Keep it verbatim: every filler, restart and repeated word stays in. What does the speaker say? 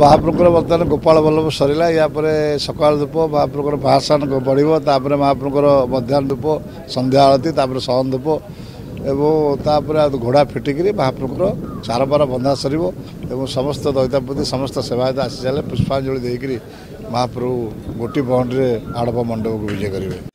महाप्रभुर बर्तमान गोपाल वल्लभ सरला या सका धूप महाप्रभुर भाषण बढ़ो तापर महाप्रभुर मध्याह्न धूप संध्या आरती तापर सहन धूप एवं घोड़ा फिटिकी महाप्रभुर चारपार बंधा सर समस्त दैतापति समस्त सेवायत आसी सारे पुष्पांजलि देकर महाप्रभु गोटी पहंडी आड़प मंडप को विजय करेंगे।